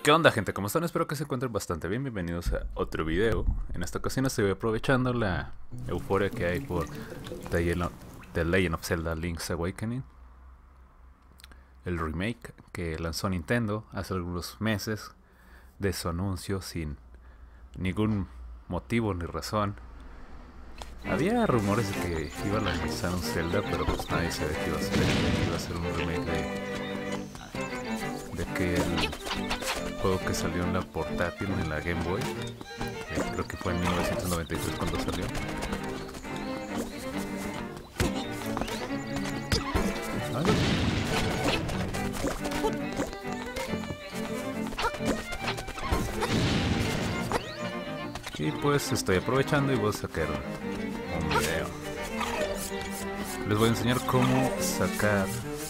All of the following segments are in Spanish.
¿Qué onda, gente? ¿Cómo están? Espero que se encuentren bastante bien. Bienvenidos a otro video. En esta ocasión estoy aprovechando la euforia que hay por The Legend of Zelda Link's Awakening, el remake que lanzó Nintendo hace algunos meses de su anuncio sin ningún motivo ni razón. Había rumores de que iba a lanzar un Zelda, pero pues nadie sabía que iba a ser un remake de que el juego que salió en la portátil, en la Game Boy, creo que fue en 1993 cuando salió. Ay. Y pues estoy aprovechando y voy a sacar un video. Les voy a enseñar cómo sacar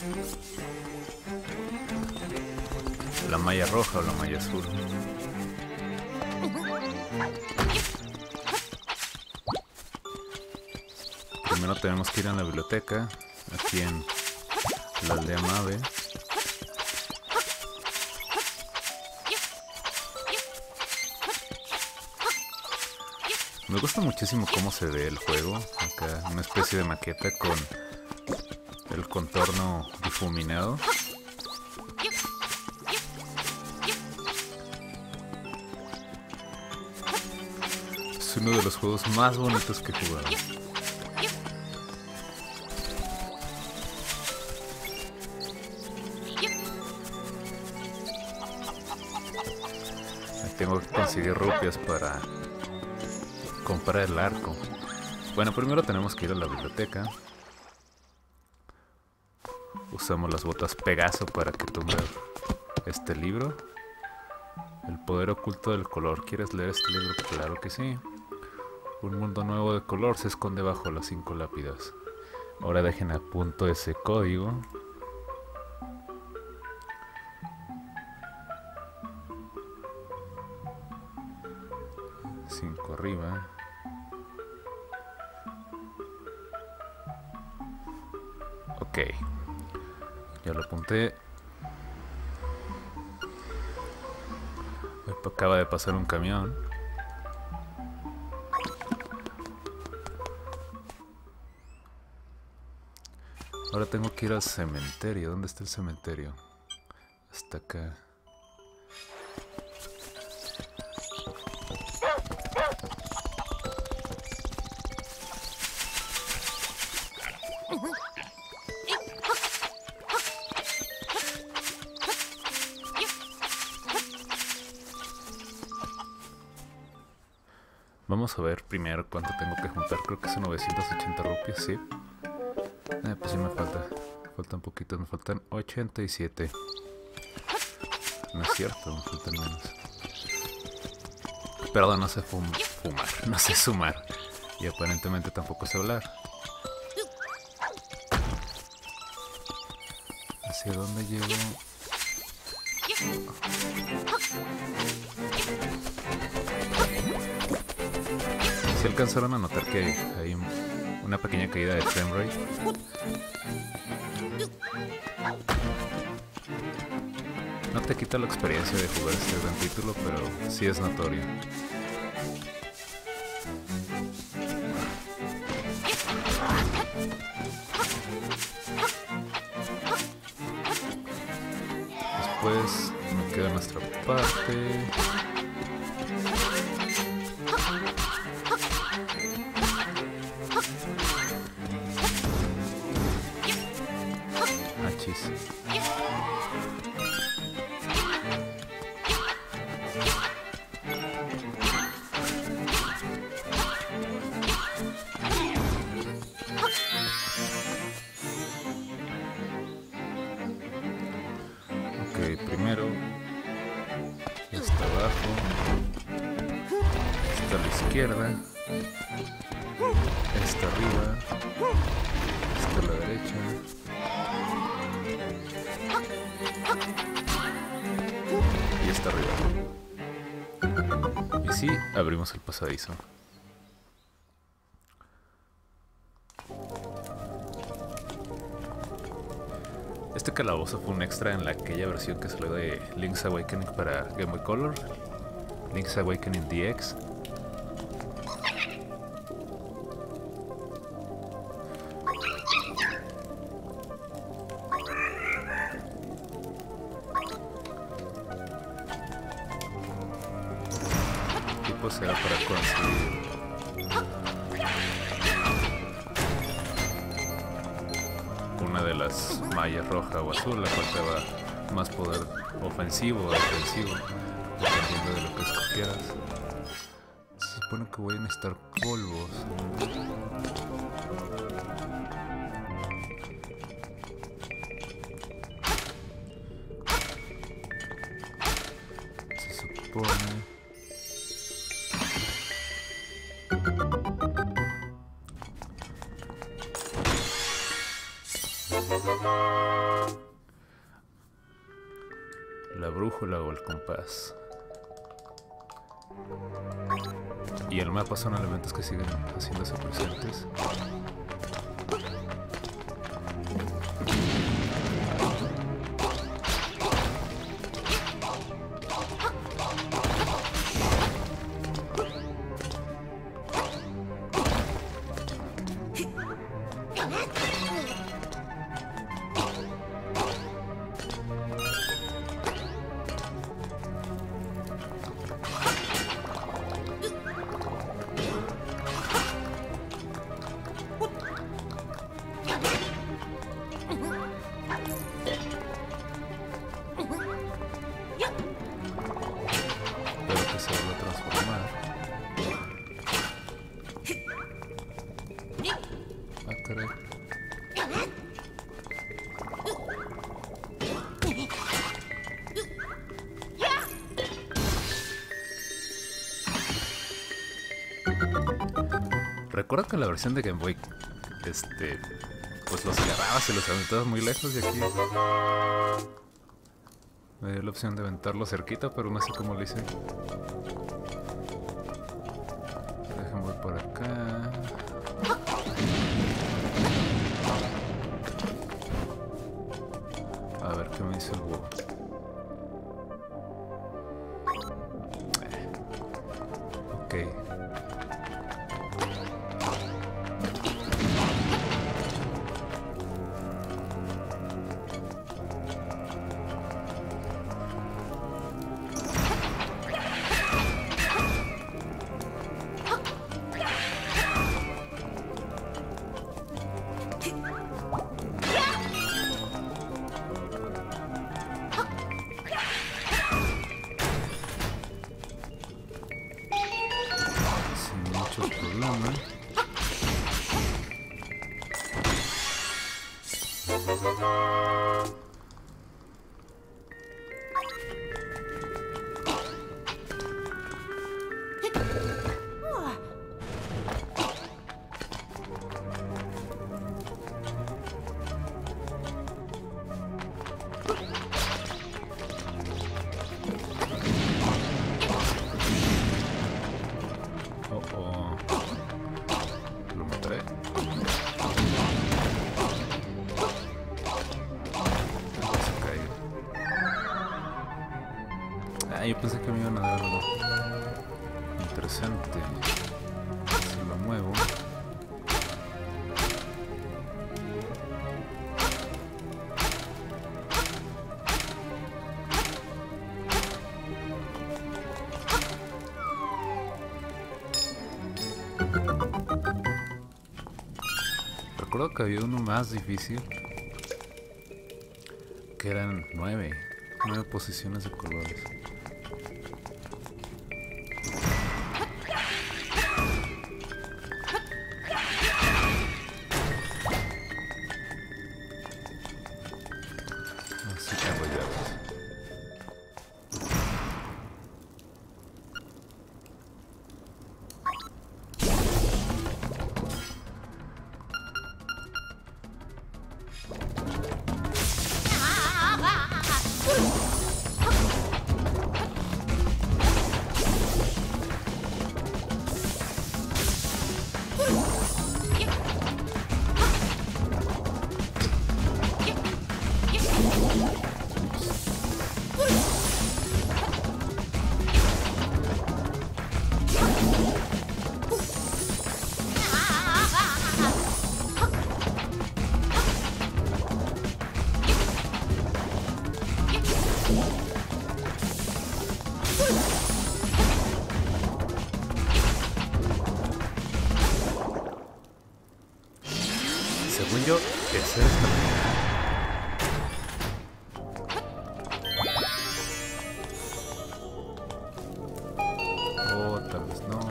la malla roja o la malla azul. Primero tenemos que ir a la biblioteca, aquí en la aldea Mave. Me gusta muchísimo cómo se ve el juego, acá una especie de maqueta con el contorno difuminado. Es uno de los juegos más bonitos que he jugado. Tengo que conseguir rupias para comprar el arco. Bueno, primero tenemos que ir a la biblioteca. Usamos las botas Pegaso para que tumbe este libro. El poder oculto del color. ¿Quieres leer este libro? Claro que sí. Un mundo nuevo de color se esconde bajo las 5 lápidas. Ahora dejen a punto ese código. Arriba. Ok, ya lo apunté. Acaba de pasar un camión. Ahora tengo que ir al cementerio. ¿Dónde está el cementerio? Hasta acá. Vamos a ver primero cuánto tengo que juntar. Creo que son 980 rupias, sí. Pues sí me faltan poquitos, me faltan 87. No es cierto, me faltan menos. Perdón, no sé fumar, no sé sumar. Y aparentemente tampoco sé hablar. ¿Hacia dónde llego? Si alcanzaron a notar que hay una pequeña caída de framerate. No te quita la experiencia de jugar este gran título, pero sí es notorio. Después me queda nuestra parte. Primero, está abajo, está a la izquierda, está arriba, está a la derecha. Y está arriba. Y sí, abrimos el pasadizo. Este calabozo fue un extra en la aquella versión que salió de Link's Awakening para Game Boy Color, Link's Awakening DX. Y pues era para conseguir una de las mallas roja o azul, la cual te da más poder ofensivo o defensivo, dependiendo de lo que escogieras. Se supone que voy a necesitar polvos. Se supone... la brújula o el compás. Y el mapa son elementos que siguen haciéndose presentes. Recuerdo que en la versión de Game Boy, pues los agarrabas y los aventabas muy lejos, y aquí me dio la opción de aventarlo cerquita, pero no sé cómo lo hice. Déjenme voy por acá. A ver qué me dice el huevo. Ok. Lo mataré. Yo pensé que me iban a dar algo interesante. Si lo muevo. Recuerdo que había uno más difícil, que eran 9 posiciones de colores. Así tengo llaves. Según yo, es esta. O tal vez no.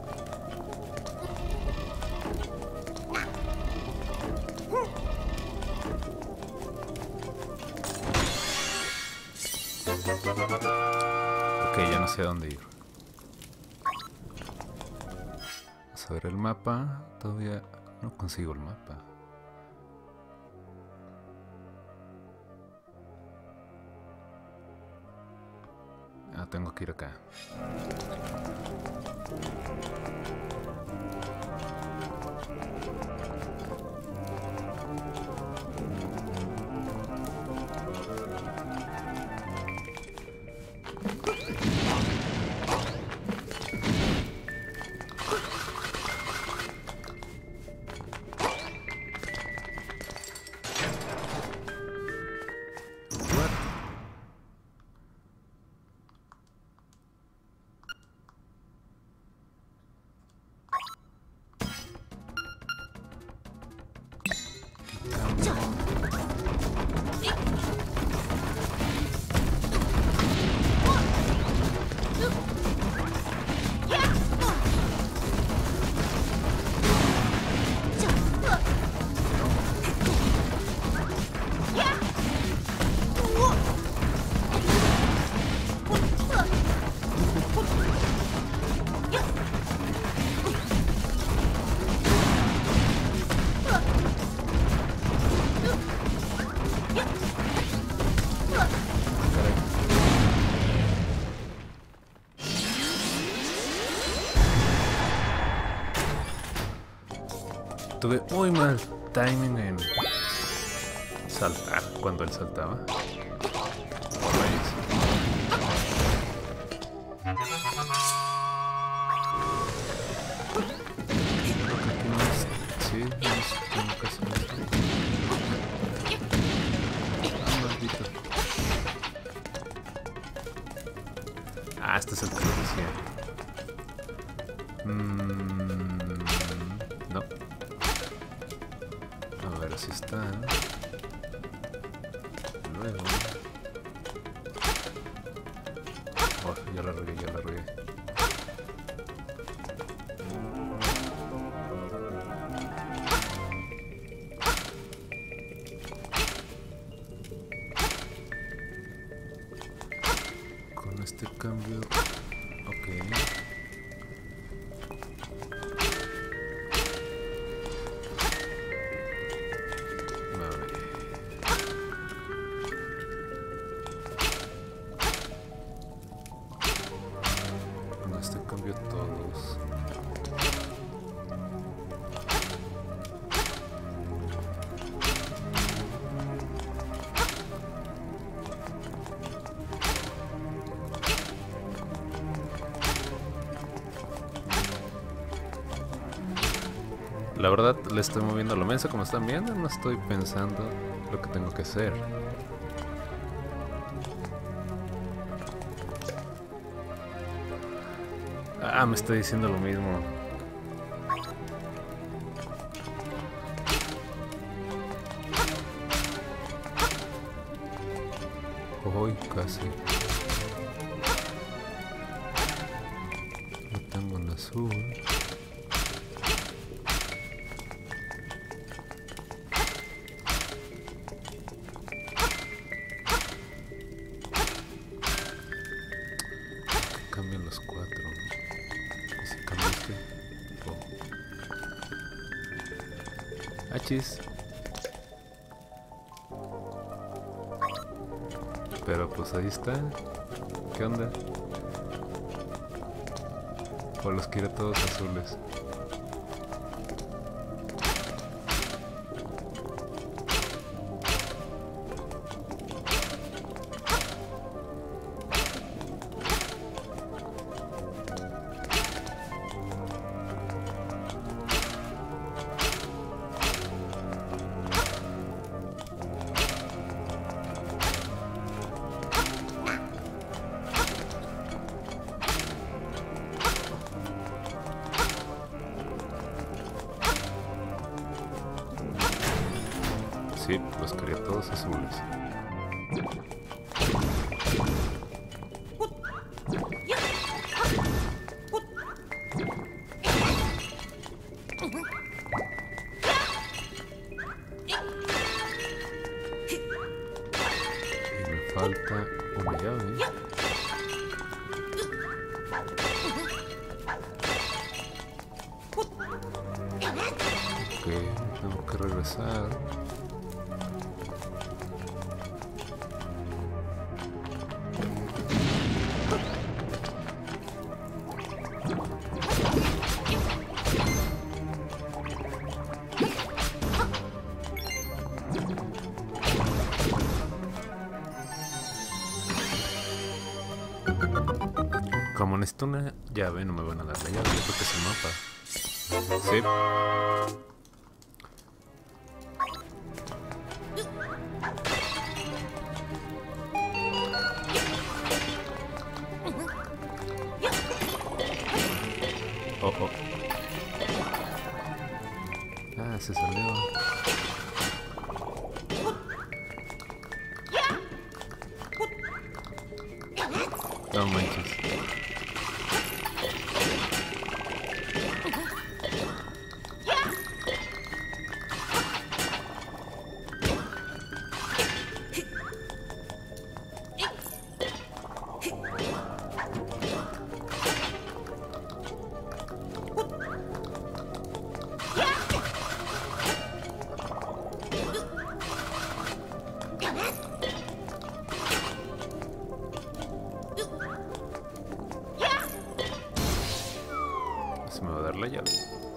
Ok, ya no sé a dónde ir. Vamos a ver el mapa. Todavía no consigo el mapa. Ah, tengo que ir acá. Tuve muy mal timing en saltar cuando él saltaba. Sí, no casi no. Ah, maldito. Ah, este es el que lo decía. No. A ver si están. Luego. Oh, ya la regué, ya la regué. Con este cambio. Ok. Cambio todos. La verdad le estoy moviendo la mesa como están viendo, no estoy pensando lo que tengo que hacer. Ah, me está diciendo lo mismo. Uy, casi. Lo tengo en azul. Cambian los cuatro, ¿no? Si cambiaste. Oh. Achis. Pero pues ahí está. ¿Qué onda? O los quiere todos azules. Sí, los quería todos azules. Y me falta una llave. Ok, tengo que regresar. Como necesito una llave, no me van a dar la llave. Yo creo que es el mapa. Sí. Oh, oh. Ah, se salió. No manches. Se me va a dar la llave.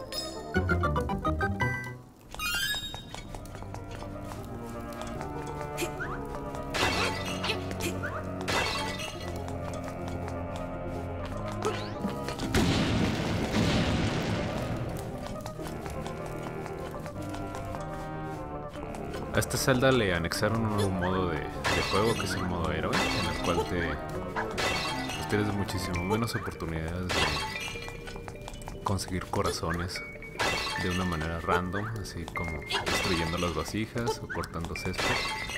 A esta celda le anexaron un nuevo modo de juego, que es el modo héroe, en el cual pues tienes muchísimo menos oportunidades de conseguir corazones de una manera random, así como destruyendo las vasijas o cortando césped.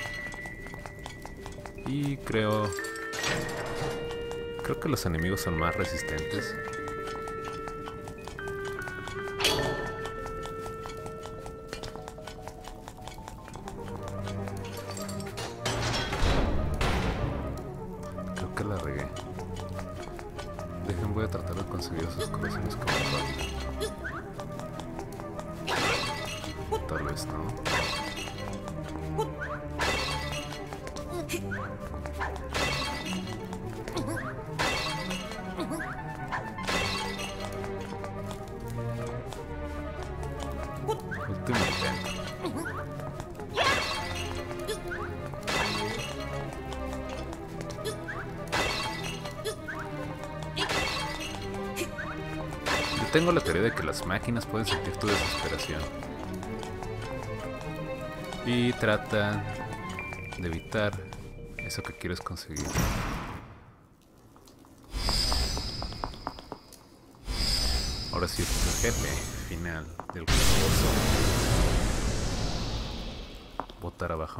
Y creo que los enemigos son más resistentes. Creo que la regué. Dejen, voy a tratar de conseguir esos corazones como tal. Tal vez no. Último intento. Yo tengo la teoría de que las máquinas pueden sentir tu desesperación y tratan de evitar eso que quieres conseguir. Ahora sí, es el jefe final del calabozo. Botar abajo.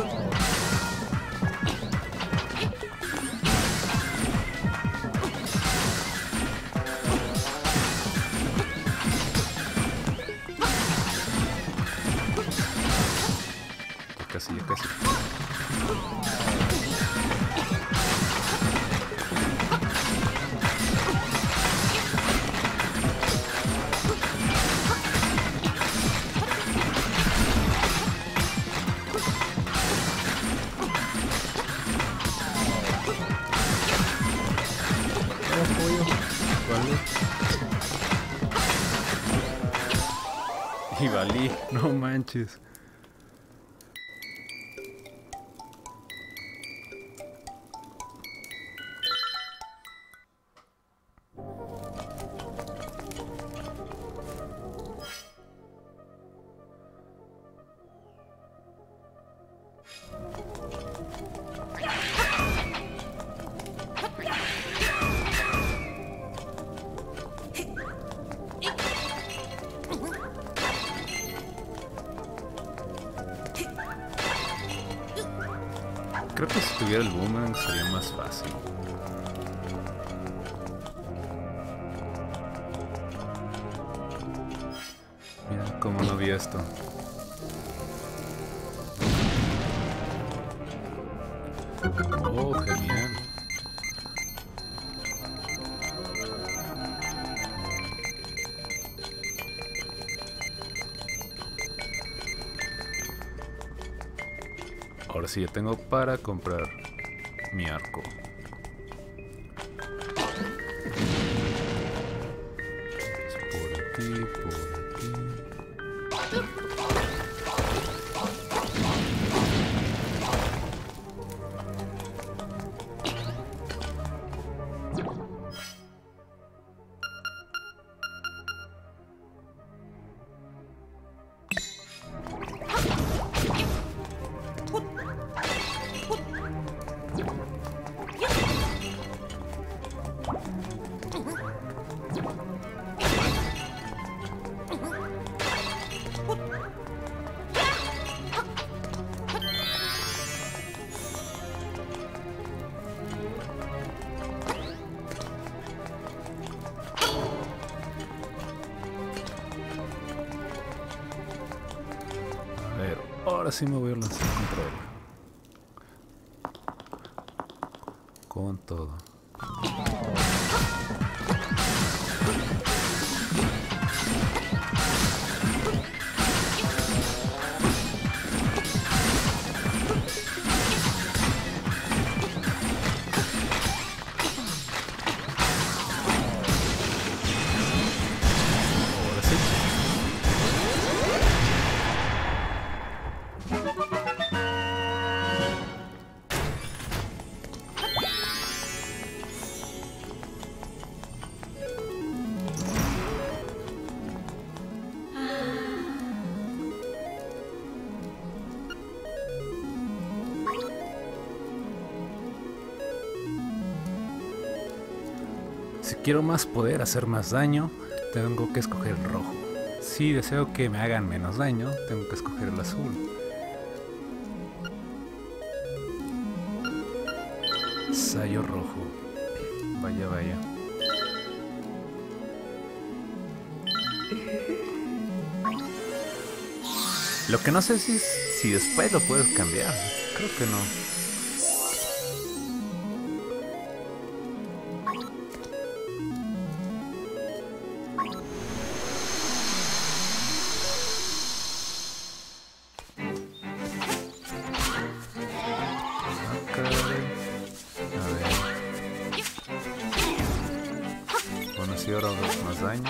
Casi, ya casi. Y valí, no manches. tuviera el boomerang sería más fácil. Mira cómo no vi esto. Oh, genial. Ahora sí ya tengo para comprar mi arco. Por aquí, por aquí. Ahora sí me voy a lanzar contra él. Con todo. Si quiero más poder, hacer más daño, tengo que escoger el rojo. Si deseo que me hagan menos daño, tengo que escoger el azul. Sayo rojo. Vaya, vaya. Lo que no sé si después lo puedes cambiar. Creo que no. Ahora más daño.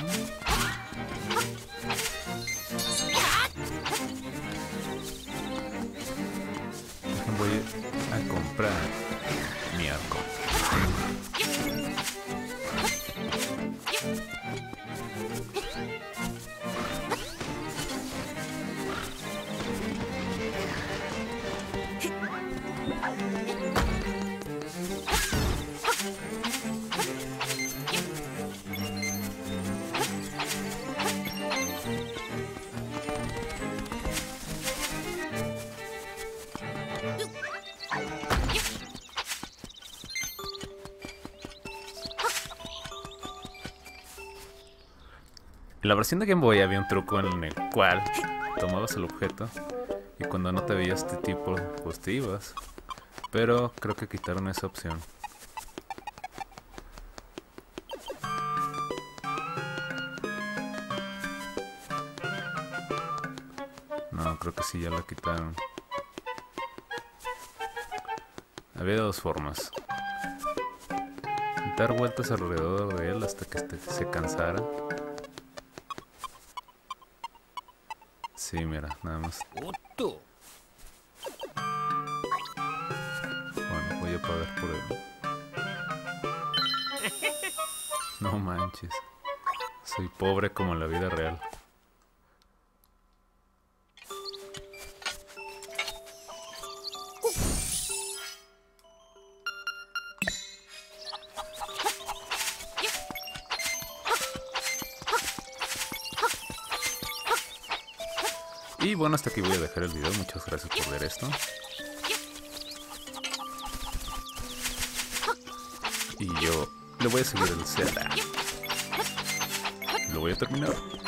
Voy a comprar mi arco. En la versión de Game Boy había un truco en el cual tomabas el objeto y cuando no te veía este tipo, pues te ibas. Pero creo que quitaron esa opción. No, creo que sí, ya la quitaron. Había dos formas. Dar vueltas alrededor de él hasta que se cansara. Sí, mira, nada más. Bueno, voy a pagar por él. No manches. Soy pobre como en la vida real. Y bueno, hasta aquí voy a dejar el video. Muchas gracias por ver esto. Y yo le voy a seguir el Zelda. Lo voy a terminar.